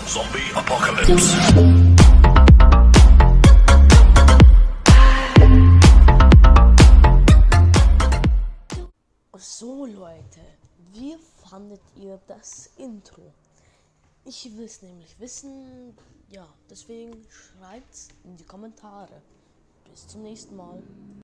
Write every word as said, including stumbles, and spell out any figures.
Zombie Apocalypse. So Leute, wie fandet ihr das Intro? Ich will es nämlich wissen, ja, deswegen schreibt's in die Kommentare. Bis zum nächsten Mal.